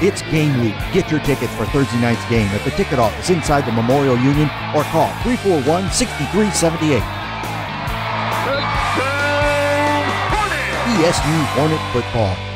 It's game week. Get your tickets for Thursday night's game at the ticket office inside the Memorial Union or call 341-6378. ESU Hornet football.